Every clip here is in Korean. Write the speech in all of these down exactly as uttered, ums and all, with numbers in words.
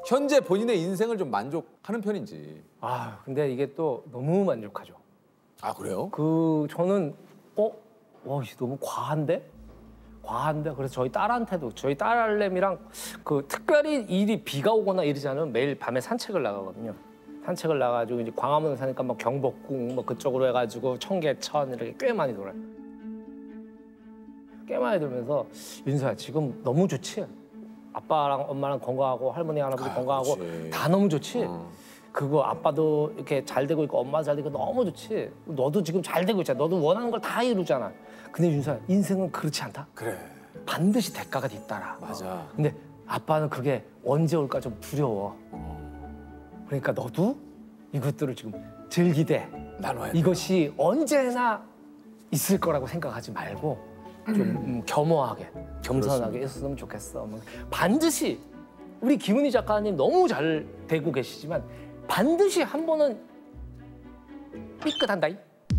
현재 본인의 인생을 좀 만족하는 편인지. 아 근데 이게 또 너무 만족하죠. 아 그래요? 그 저는 어? 와 너무 과한데? 과한데? 그래서 저희 딸한테도 저희 딸내미랑 그 특별히 일이 비가 오거나 이러지 않으면 매일 밤에 산책을 나가거든요. 산책을 나가지고 이제 광화문 사니까 막 경복궁 뭐 그쪽으로 해가지고 청계천 이렇게 꽤 많이 돌아요. 꽤 많이 돌면서 윤서야 지금 너무 좋지? 아빠랑 엄마랑 건강하고 할머니 할아버지 아, 건강하고 그렇지. 다 너무 좋지? 어. 그거 아빠도 이렇게 잘 되고 있고 엄마 잘 되고 너무 좋지? 너도 지금 잘 되고 있잖아. 너도 원하는 걸 다 이루잖아. 근데 윤서야 인생은 그렇지 않다? 그래. 반드시 대가가 뒤따라. 맞아. 근데 아빠는 그게 언제 올까 좀 두려워. 그러니까 너도 이것들을 지금 즐기되 나눠야 이것이 언제나 있을 거라고 생각하지 말고 좀 음, 겸허하게, 겸손하게 했으면 좋겠어. 뭐 반드시 우리 김은희 작가님 너무 잘 되고 계시지만 반드시 한 번은 삐끗한다이.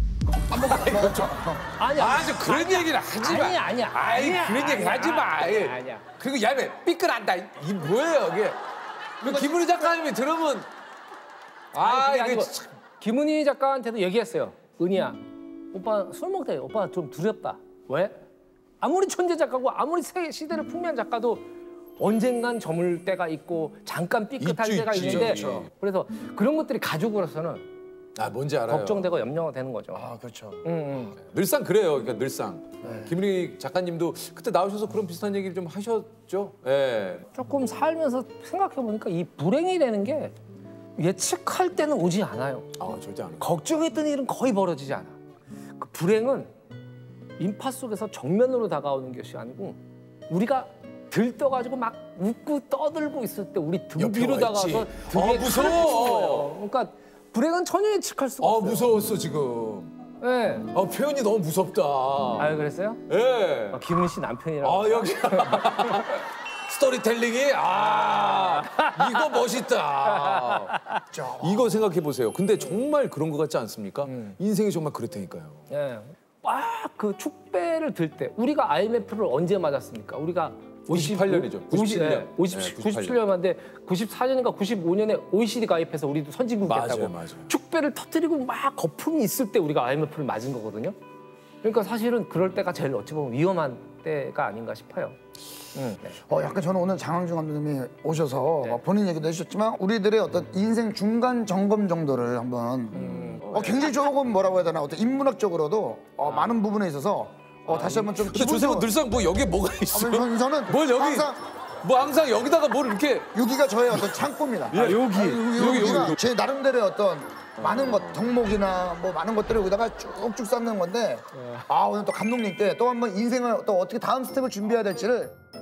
아니야. 아, 저 그런 아니야. 얘기를 하지 마. 아니야, 아니야. 아이, 아니야, 그런 얘기 아니야, 하지 마. 아니야, 아니야. 그리고 야매 삐끗한다. 이 뭐예요, 이게? 그 김은희 작가님이 들으면 아, 아니, 그게 이게 아니고 참- 김은희 작가한테도 얘기했어요. 은희야, 오빠 술 먹을 때 오빠 좀 두렵다. 왜? 아무리 천재 작가고 아무리 세 시대를 풍미한 작가도 언젠간 저물 때가 있고 잠깐 삐끗할 있죠, 때가 있죠, 있는데 있죠. 그래서 그런 것들이 가족으로서는 아, 뭔지 알아요. 걱정되고 염려가 되는 거죠. 아 그렇죠. 응, 응. 늘상 그래요. 그러니까 늘상. 네. 김은희 작가님도 그때 나오셔서 그런 비슷한 얘기를 좀 하셨죠. 예. 조금 살면서 생각해 보니까 이 불행이 되는 게 예측할 때는 오지 않아요. 아, 절대 안 해요. 걱정했던 일은 거의 벌어지지 않아. 그 불행은 인파 속에서 정면으로 다가오는 것이 아니고 우리가 들떠가지고 막 웃고 떠들고 있을 때 우리 등 옆에 뒤로 와 다가와서 있지. 등에 어, 칼을 무서워. 꽂는 거예요. 그러니까 불행은 전혀 예측할 수가 아, 없어요. 무서웠어, 지금. 네. 아, 표현이 너무 무섭다. 아 그랬어요? 예. 아, 김은희 씨 남편이라고. 아, 여기. 스토리텔링이 아, 이거 멋있다. 이거 생각해 보세요. 근데 정말 그런 것 같지 않습니까? 음. 인생이 정말 그렇다니까요. 예. 막그 축배를 들 때 우리가 아이엠에프를 언제 맞았습니까? 우리가 구십팔 년이죠. 구십칠 년. 오십, 네, 구십칠 년 만데 구십사 년인가 구십오 년에 오이시디 가입해서 우리도 선진국 됐다고. 맞아요, 맞아요. 축배를 터뜨리고 막 거품이 있을 때 우리가 아이엠에프를 맞은 거거든요. 그러니까 사실은 그럴 때가 제일 어찌 보면 위험한 때가 아닌가 싶어요. 음, 네. 어 약간 저는 오늘 장항준 감독님이 오셔서 네. 막 본인 얘기도 해주셨지만 우리들의 어떤 인생 중간 점검 정도를 한번 음. 어, 굉장히 조금 뭐라고 해야 되나 어떤 인문학적으로도 어, 많은 부분에 있어서 어, 다시 한번 좀 근데 조세호 늘상 뭐 여기에 뭐가 있어요? 저는, 저는 뭘 여기 항상 뭐 항상 여기다가 뭘 이렇게 여기가 저의 어떤 창고입니다. 아, 여기. 여기, 여기, 여기가 여기. 제 나름대로의 어떤 많은 것, 덕목이나 뭐 많은 것들을 여기다가 쭉쭉 쌓는 건데 아 오늘 또 감독님께 또 한번 인생을 또 어떻게 다음 스텝을 준비해야 될지를